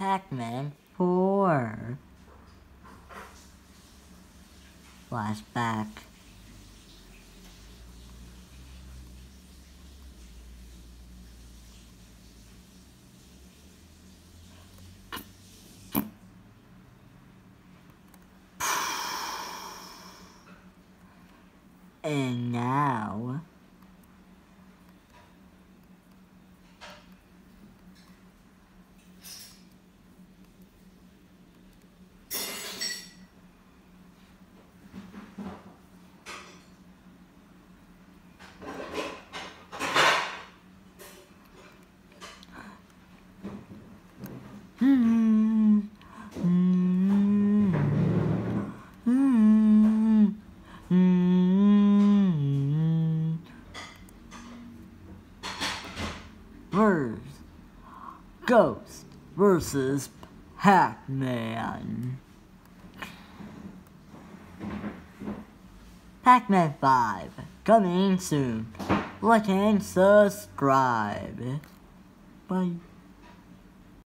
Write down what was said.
Pac-Man 4. Flashback. And now... Ghost versus Pac-Man. Pac-Man 5, coming soon. Like and subscribe. Bye.